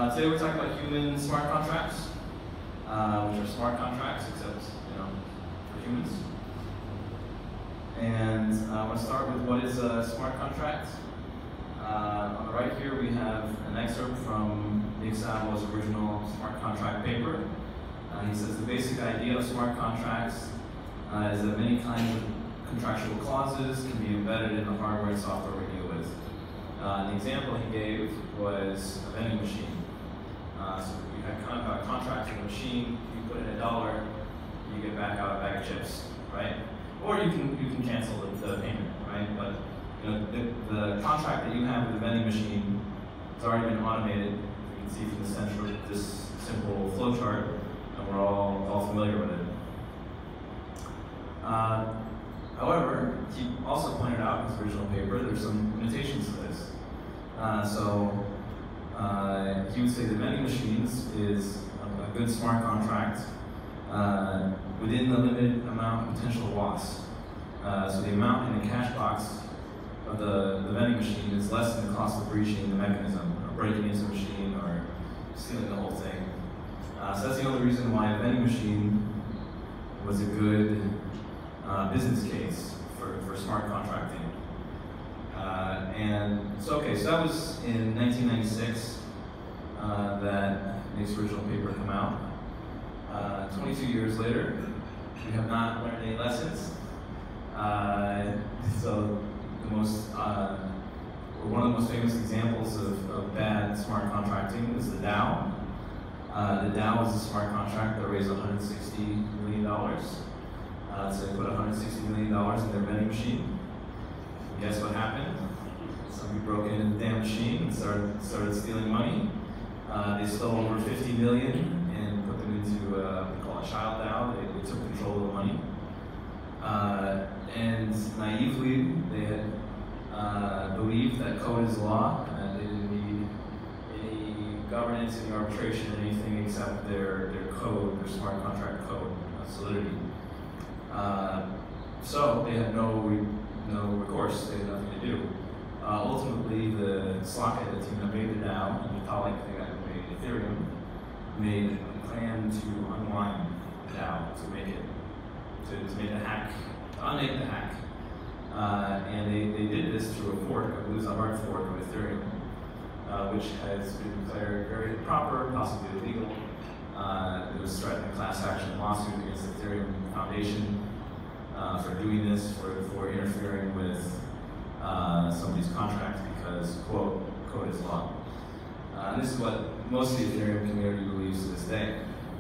Today we're talking about human smart contracts, which are smart contracts, except for humans. And I want to start with what is a smart contract. On the right here we have an excerpt from Nick Savile's original smart contract paper. He says the basic idea of smart contracts is that many kinds of contractual clauses can be embedded in the hardware and software we deal with. The example he gave was a vending machine. So you have kind of a contract with a machine. You put in $1, you get back out a bag of chips, right? Or you can cancel the payment, right? But the contract that you have with the vending machine has already been automated. You can see from the center of this simple flow chart, and we're all familiar with it. However, he also pointed out in his original paper there's some limitations to this. He would say that vending machines is a good smart contract within the limited amount of potential loss. So the amount in the cash box of the vending machine is less than the cost of breaching the mechanism, or breaking into the machine, or stealing the whole thing. So that's the only reason why a vending machine was a good business case for smart contracting. So that was in 1996 that Nick's original paper came out. 22 years later, we have not learned any lessons. So one of the most famous examples of bad smart contracting is the Dow. The Dow was a smart contract that raised $160 million. So they put $160 million in their vending machine. Guess what happened? Somebody broke into the damn machine and started stealing money. They stole over $50 million and put them into what we call a child Dow. They took control of the money. And naively, they had believed that code is law, and they didn't need any governance, any arbitration, anything except their code, their smart contract code, Solidity. So they had no recourse, they had nothing to do. Ultimately, the Slockhead, the team that made the Dow, and Vitalik, the guy who made Ethereum, made a plan to unwind the Dow, to make a hack, to unmake the hack. And they did this through a fork, I believe it was a hard fork of Ethereum, which has been declared very improper, possibly illegal. It was threatening a class action lawsuit against the Ethereum Foundation for doing this, for interfering with somebody's contract because, quote, code is law. And this is what most of the Ethereum community believes to this day.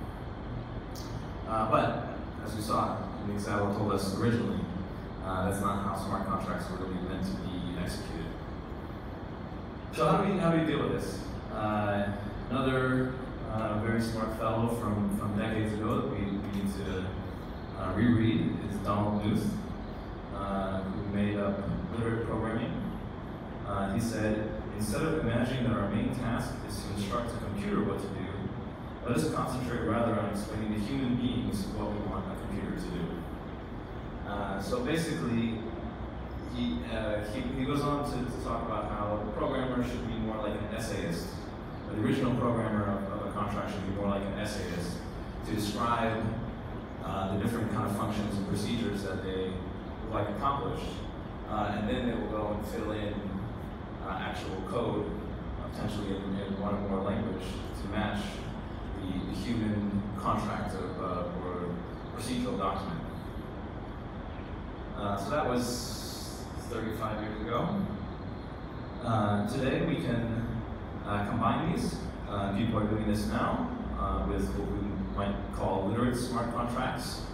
But, as we saw, Nick Savile told us originally, that's not how smart contracts were really meant to be executed. So how do we deal with this? Another very smart fellow from decades ago that we need to reread is Donald Knuth, who made up literate programming. He said, instead of imagining that our main task is to instruct a computer what to do, let us concentrate rather on explaining to human beings what we want a computer to do. So basically, he goes on to talk about how the programmer should be more like an essayist. The original programmer of a contract should be more like an essayist to describe the different kind of functions and procedures that they would like accomplished. And then they will go and fill in actual code, potentially in one or more language, to match the human contract or procedural document. So that was 35 years ago. Today we can combine these. People are doing this now with what we might call literate smart contracts.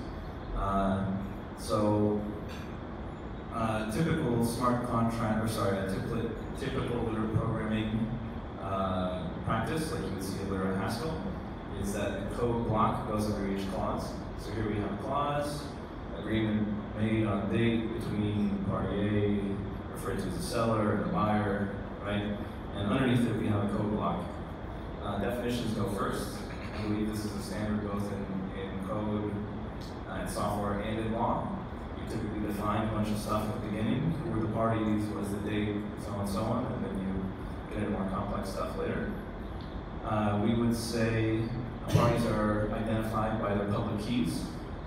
Typical smart contract, typical literate programming practice, like you would see in literate Haskell, is that the code block goes under each clause. So here we have a clause, agreement made on date between party A, referred to as a seller and a buyer, right? And underneath it we have a code block. Definitions go first. I believe this is a standard both in code, in software, and in law. You typically define a bunch of stuff at the beginning, who were the parties, what is the date, so on and so on, and then you get into more complex stuff later. we would say parties are identified by their public keys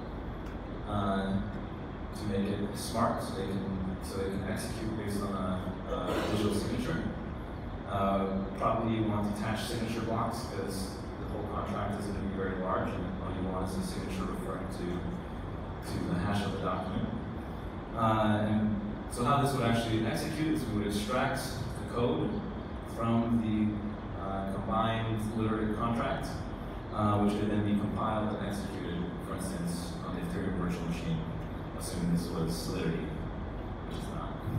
to make it smart, so they can execute based on a digital signature. Probably you want detached signature blocks because the whole contract is going to be very large, and all you want is a signature referring to the hash of the document. And so how this would actually execute is we would extract the code from the combined literate contract, which could then be compiled and executed, for instance, on the Ethereum virtual machine, assuming this was Solidity, which is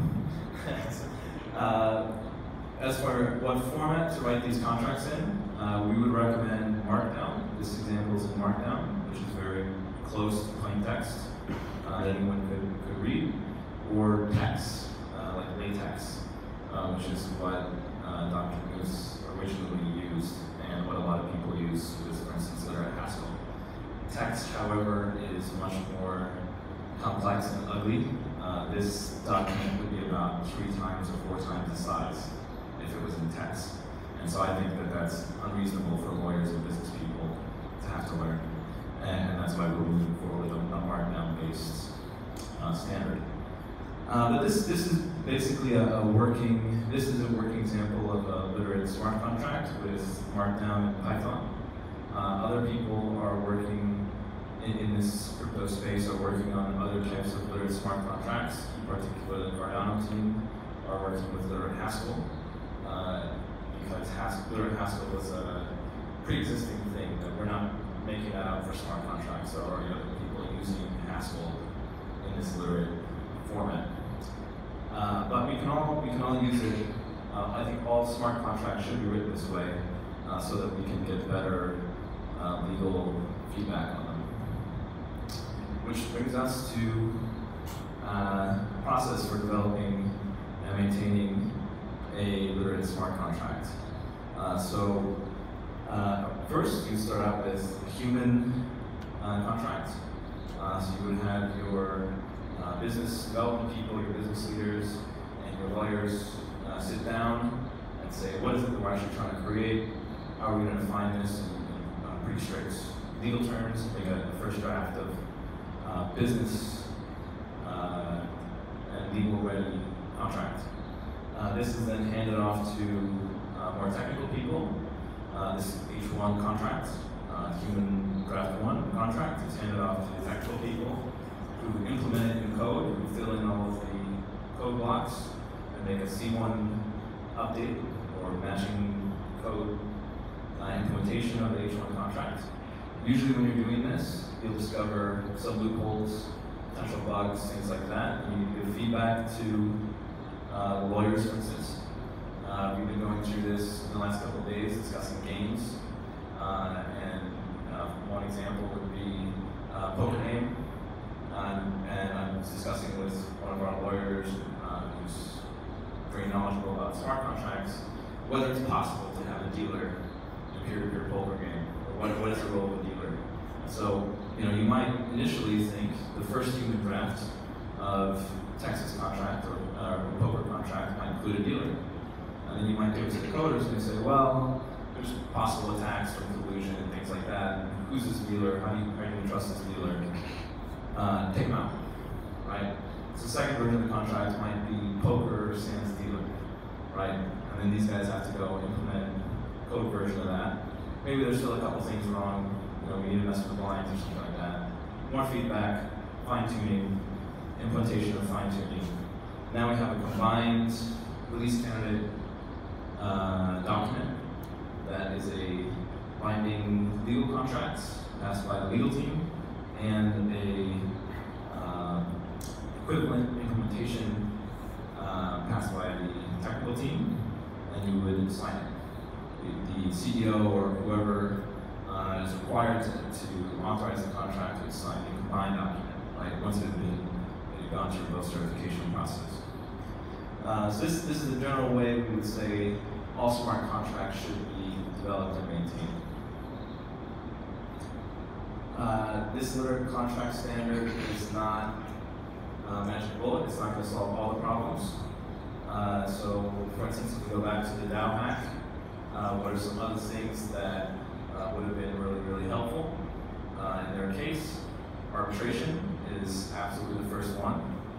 not. As for what format to write these contracts in, we would recommend Markdown. This example is in Markdown, which is very close to plain text that anyone could read, or text, like LaTeX, which is what Dr. Goose originally used, and what a lot of people use with, for instance, literate Haskell. Text, however, is much more complex and ugly. This document would be about 3 times or 4 times the size if it was in text. And so I think that that's unreasonable for lawyers and business people to have to learn. And that's why we're moving forward with a Markdown-based standard. But this is basically a working example of a literate smart contract with Markdown and Python. Other people are working in this crypto space are working on other types of literate smart contracts. In particular, the Cardano team are working with literate Haskell, because literate Haskell was a pre-existing thing that we're not making that up for smart contracts. There are already other people using Haskell in this literate format. But we can all use it. I think all smart contracts should be written this way, so that we can get better legal feedback on them. Which brings us to a process for developing and maintaining a literate smart contract. First, you start out with a human contract. So you would have your business development people, your business leaders, and your lawyers sit down and say, what is it that we're actually trying to create? How are we going to define this in pretty strict legal terms? Make a first draft of business and legal-ready contract. This is then handed off to more technical people. This is H1 contract, human draft 1 contract. It's handed off to the technical people who implement it in code, who fill in all of the code blocks, and make a C1 update or matching code implementation of the H1 contract. Usually when you're doing this, you'll discover some loopholes, potential bugs, things like that. And you give feedback to the lawyers, for instance. We've been going through this in the last couple of days, discussing games. One example would be Poker Game. And I was discussing with one of our lawyers who's very knowledgeable about smart contracts, whether it's possible to have a dealer in a peer-to-peer poker game, or what is the role of a dealer. So, you might initially think the first human draft of Texas contract or poker contract might include a dealer. And then you might go to the coders and they say, well, there's possible attacks from collusion and things like that. Who's this dealer? How do you trust this dealer? Take them out, right? So the second version of the contract might be poker sans dealer, right? And then these guys have to go implement a code version of that. Maybe there's still a couple things wrong. We need to mess with the blinds or something like that. More feedback, fine-tuning, implementation of fine-tuning. Now we have a combined release candidate document that is a binding legal contract passed by the legal team and a equivalent implementation passed by the technical team, and you would sign it. The CEO or whoever is required to authorize the contract to sign the combined document, right? Once it's gone through both certification process. So this is the general way we would say all smart contracts should be developed and maintained. This literate contract standard is not a magic bullet. It's not going to solve all the problems. So, for instance, if we go back to the DAO hack, what are some other things that would have been really, really helpful. In their case, arbitration is absolutely the first one.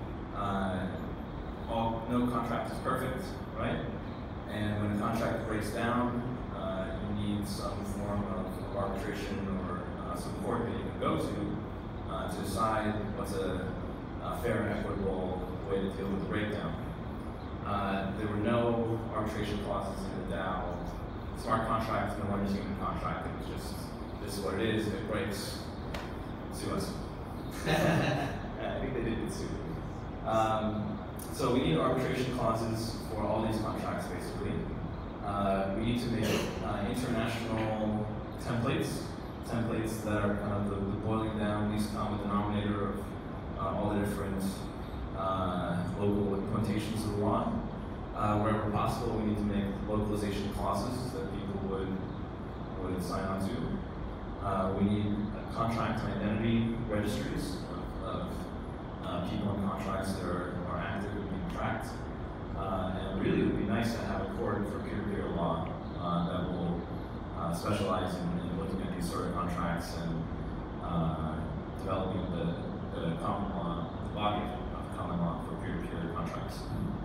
No contract is perfect, right? And when a contract breaks down, you need some form of arbitration or some court that you can go to decide what's a fair and equitable way to deal with the breakdown. There were no arbitration clauses in the DAO. Smart contract, no one is human contract. It was just, this is what it is. If it breaks, sue us. I think they did get sued. So we need arbitration clauses for all these contracts, basically. We need to make international templates that are kind of the boiling down, least common denominator of all the different local implementations of the law. Wherever possible, we need to make localization clauses that people would sign on to. We need contract and identity registries of people in contracts that are active and being tracked. And really, it would be nice to have a court for peer-to-peer law that will specialize in looking at these sort of contracts and developing the common law, the body of common law for peer-to-peer contracts.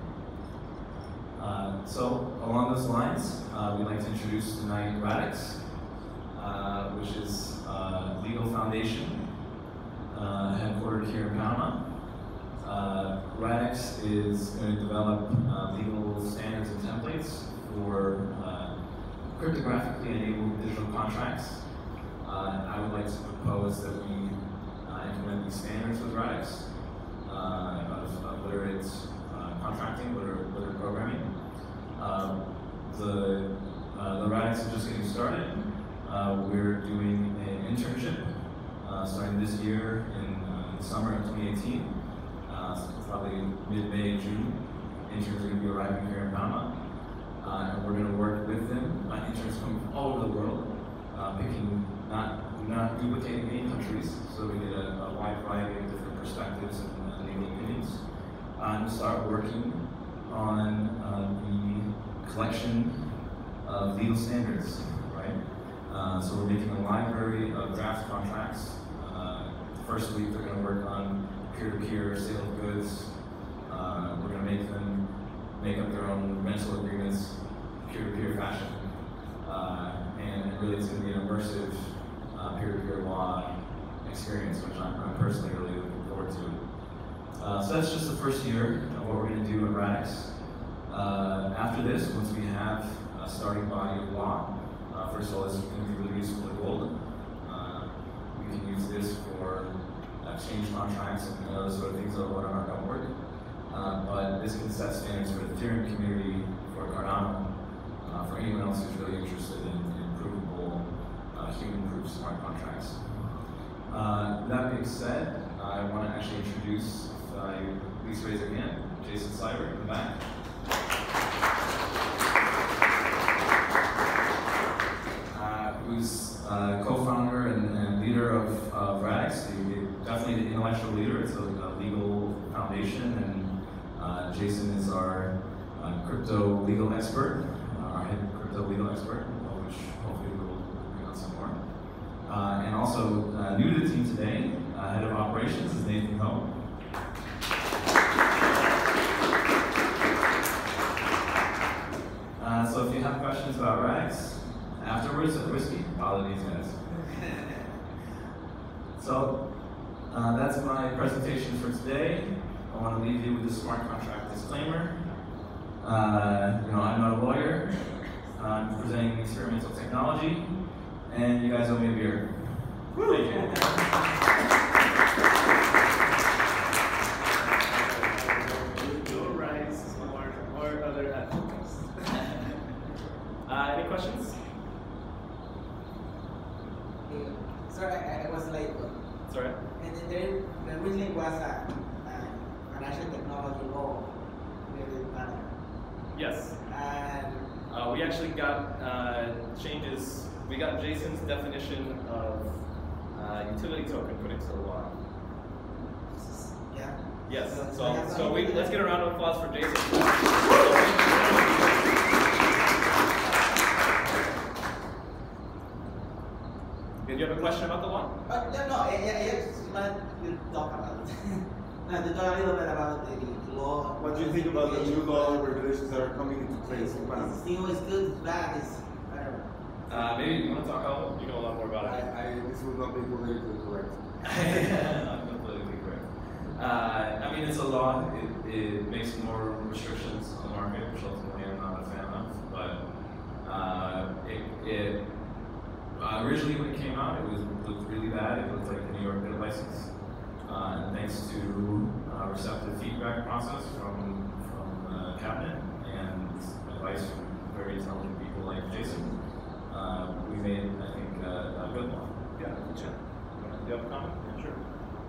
So along those lines, we'd like to introduce tonight Radix, which is a legal foundation headquartered here in Panama. Radix is going to develop legal standards and templates for cryptographically enabled digital contracts. I would like to propose that we implement these standards with Radix, whether it's contracting, whether programming. The Radix is just getting started. We're doing an internship starting this year in the summer of 2018. Probably mid-May, June. Interns are going to be arriving here in Panama. And we're going to work with them. Interns coming from all over the world, picking, not duplicating any countries, so we get a wide variety of different perspectives and legal opinions. And start working on the collection of legal standards, right? So we're making a library of draft contracts. First week, they're going to work on peer-to-peer sale of goods. We're going to make them make up their own rental agreements, peer-to-peer fashion. And really, it's going to be an immersive peer-to-peer law experience, which I'm personally really looking forward to. So that's just the first year of what we're going to do at Radix. After this, once we have a starting body of law, first of all, this is going to be really useful to Gold. We can use this for exchange contracts and other sort of things that are on our network. But this can set standards for the Ethereum community, for Cardano, for anyone else who's really interested in provable, human-proof smart contracts. That being said, I want to actually introduce, please raise your hand, Jason Seibert in the back. Who's co-founder and leader of Radix, definitely the intellectual leader. It's a legal foundation, and Jason is our crypto legal expert, our head crypto legal expert, which hopefully we'll bring on some more. And also new to the team today, head of operations is Nathan Ho. So if you have questions about Radix afterwards at Whiskey, follow these guys. So that's my presentation for today. I want to leave you with the smart contract disclaimer. I'm not a lawyer. I'm presenting experimental technology, and you guys owe me a beer. Thank you. No rice or other ethics. Any questions? Sorry, I was late. Sorry. And then there originally was a financial technology law here in Panama. Yes. And We actually got changes. We got Jason's definition of utility token put into the law. yeah. Yes. So Let's get a round of applause for Jason. Did you have a question about the law? I just wanted to talk about it. To talk a little bit about the law. What do you think about the new law and regulations that are coming into place in Panama? It's good, it's bad, it's whatever. Maybe you want to talk about. You know a lot more about it. This will not be politically correct. Not completely correct. I mean, it's a law. It makes more restrictions on the market, which ultimately I'm not a fan of. But originally when it came out, it looked really bad. It looked like the New York bid license. And thanks to receptive feedback process from the cabinet and advice from very intelligent people like Jason, we made, I think, a good one. Yeah, sure. Do you have a comment? Yeah, sure.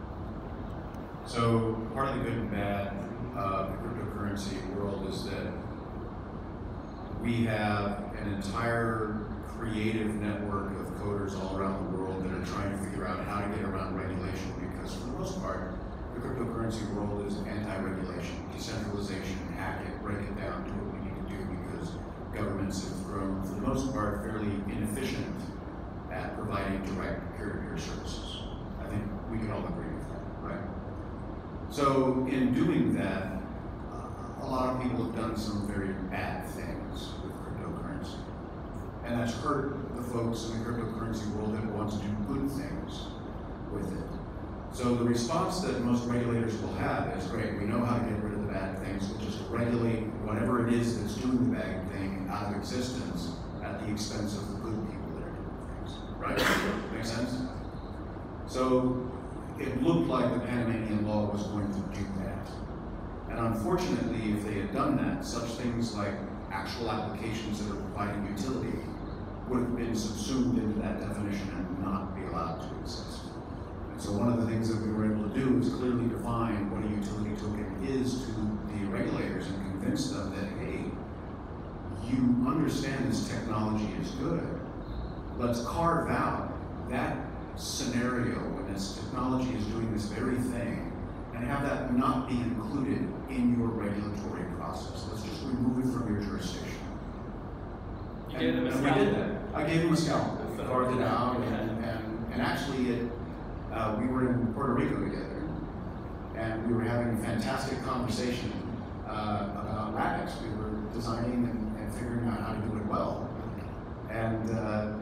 So part of the good and bad of the cryptocurrency world is that we have an entire creative network of coders all around the world that are trying to figure out how to get around regulation, because for the most part, the cryptocurrency world is anti-regulation, decentralization, hack it, break it down, do what we need to do, because governments have grown, for the most part, fairly inefficient at providing direct peer-to-peer services. I think we can all agree with that, right? So in doing that, a lot of people have done some very bad things with cryptocurrency. And that's hurt the folks in the cryptocurrency world that want to do good things with it. So the response that most regulators will have is, great, we know how to get rid of the bad things, we'll just regulate whatever it is that's doing the bad thing out of existence at the expense of the good people that are doing things, right? Make sense? So it looked like the Panamanian law was going to do that. And unfortunately, if they had done that, such things like actual applications that are providing utility would have been subsumed into that definition and not be allowed to exist. And so one of the things that we were able to do is clearly define what a utility token is to the regulators and convince them that, hey, you understand this technology is good. Let's carve out that scenario when this technology is doing this very thing and have that not be included in your regulatory process. Let's just remove it from your jurisdiction. You gave them a and scalpel. we did that. I gave them a scalpel. We carved it out, and actually we were in Puerto Rico together, and we were having a fantastic conversation about Radix. We were designing and figuring out how to do it well. And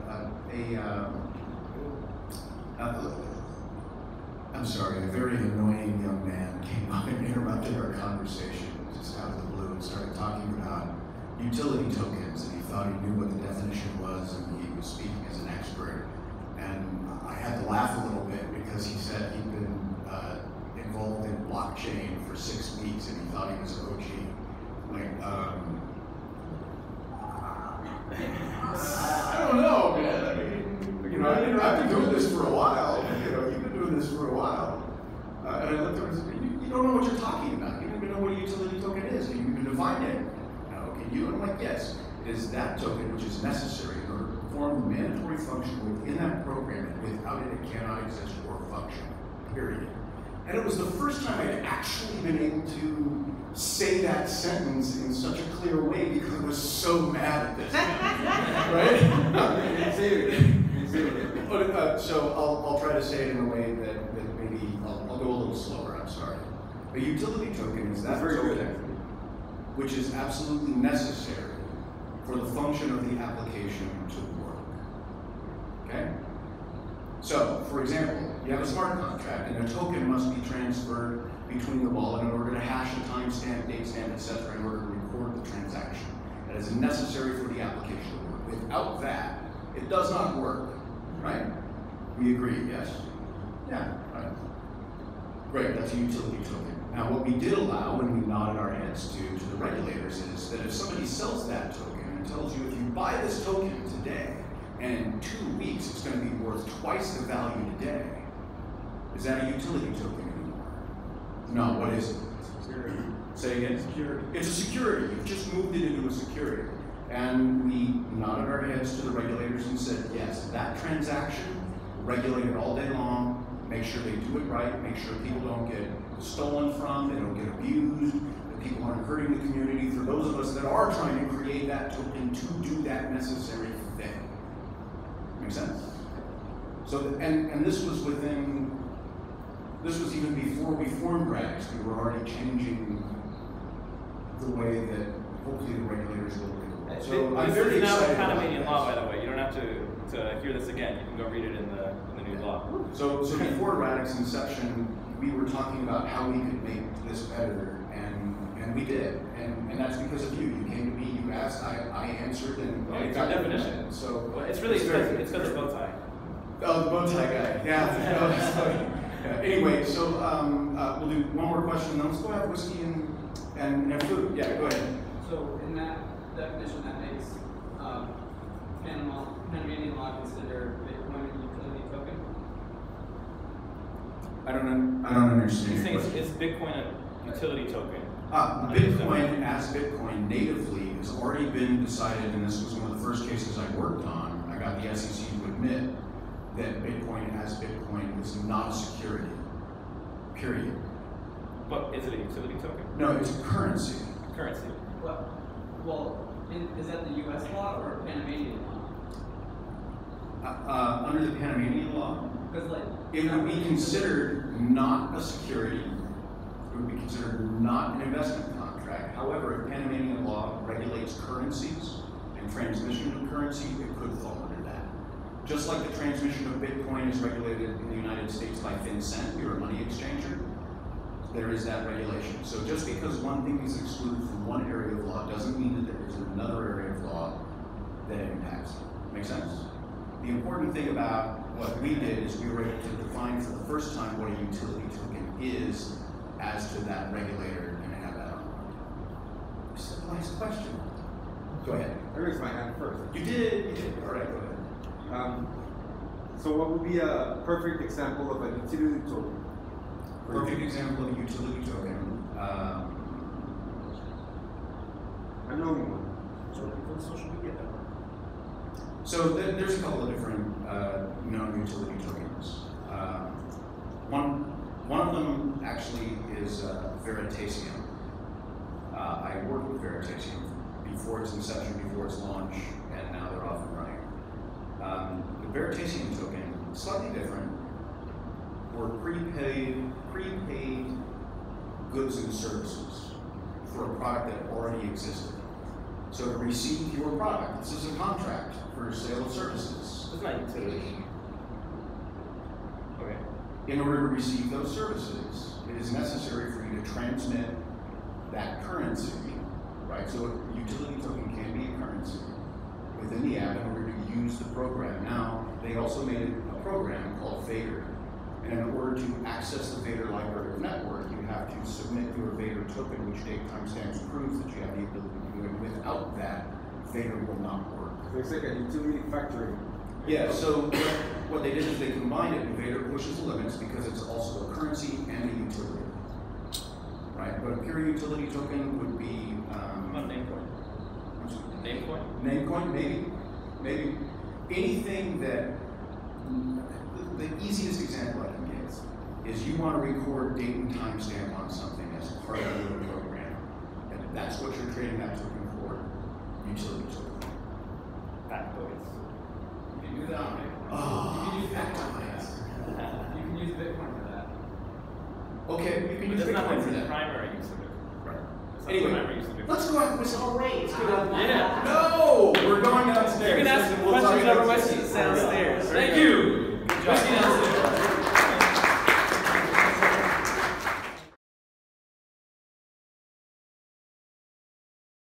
I'm sorry, a very annoying young man came up and interrupted our conversation just out of the blue and started talking about utility tokens, and he thought he knew what the definition was, and he was speaking as an expert. And I had to laugh a little bit because he said he'd been involved in blockchain for 6 weeks and he thought he was an OG. Like, I don't know, man. I mean, you know, I've been doing this for a while. You know, you've been doing this for a while. And I looked at him and said, you don't know what you're talking about. You don't even know what a utility token is. And you even defined it. No, can you? And I'm like, yes. It is that token which is necessary in order to perform the mandatory function within that program, and without it, it cannot exist or function, period. And it was the first time I'd actually been able to say that sentence in such a clear way because I was so mad at this. Right? But, so I'll try to say it in a way that maybe I'll go a little slower, I'm sorry. A utility token is that token which is absolutely necessary for the function of the application to work. Okay? So, for example, you have a smart contract and a token must be transferred between the wallet in order to hash a timestamp, date stamp, etc. in order to record the transaction. That is necessary for the application to work. Without that, it does not work. Right? We agree, yes? Yeah, right. Great, that's a utility token. Now, what we did allow when we nodded our heads to the regulators is that if somebody sells that token and tells you if you buy this token today, and in 2 weeks it's going to be worth twice the value today, is that a utility token anymore? No, what is it? Security. Say again? Security. It's a security. You've just moved it into a security. And we nodded our heads to the regulators and said, yes, that transaction, regulate it all day long, make sure they do it right, make sure people don't get stolen from, they don't get abused, that people aren't hurting the community, for those of us that are trying to create that token to do that necessary thing. Make sense? So, and this was even before we formed RAGS. We were already changing the way that hopefully the regulators will look at it. So I'm this very is now excited about Panamanian this. law, by the way. You don't have to hear this again. You can go read it in the new law. So before RADIC's inception, we were talking about how we could make this better, and we did. And that's because of you. You came to me, you asked, I answered, and Well, I it's got your your definition. definition. So Well, it's really it's because of bow tie. Oh, the bow tie guy. Yeah. No, that's funny. Yeah. Anyway, so we'll do one more question, then let's go have whiskey and food. Yeah, go ahead. So in that definition, that makes Panamanian law consider Bitcoin a utility token? I don't understand. He's your saying question. it's Bitcoin a utility token. Bitcoin as Bitcoin natively has already been decided, and this was one of the first cases I worked on. I got the SEC to admit that Bitcoin as Bitcoin is not a security, period. But is it a utility token? No, it's a currency. Currency. Is that the U.S. law or Panamanian law? Under the Panamanian law, Because it would be considered not a security. It would be considered not an investment contract. However, if Panamanian law regulates currencies and transmission of currency, it could fall under that. Just like the transmission of Bitcoin is regulated in the United States by FinCEN, you're a money exchanger, there is that regulation. So just because one thing is excluded from one area of law doesn't mean that there is another area of law that it impacts. Make sense? The important thing about what we did is we were able to define for the first time what a utility token is as to that regulator and have that on. Just a nice question. Go ahead. I raised my hand first. You did. All right, go ahead. So what would be a perfect example of a utility token? Perfect example of a utility token. I know one. Social media network. So there's a couple of different known utility tokens. One of them actually is Veritasium. I worked with Veritasium before its inception, before its launch, and now they're off and running. The Veritasium token, slightly different, were prepaid goods and services for a product that already existed. So to receive your product, this is a contract for sale of services. It's not utility. Okay. In order to receive those services, it is necessary for you to transmit that currency, right? So a utility token can be a currency within the app in order to use the program. Now, they also made a program called Vader. And in order to access the Vader library of network, you have to submit your Vader token, which date timestamps proves that you have the ability to do it. Without that, Vader will not work. So it's like a utility factory. Yeah, so what they did is they combined it, and Vader pushes the limits because it's also a currency and a utility. Right? But a pure utility token would be What about Namecoin? Namecoin? Namecoin, maybe anything that the easiest example I can give is you want to record date and timestamp on something as part of your program, and that's what you're trading that token for. Utility token. Factoids. You can do that on Bitcoin. Oh, You can use Bitcoin for factoids. that. You can use Bitcoin for that. Okay, you can use That's not Bitcoin for the that. primary use of it. Right. That's not the Anyway, primary use of it. let's go out with all right. Yeah. No,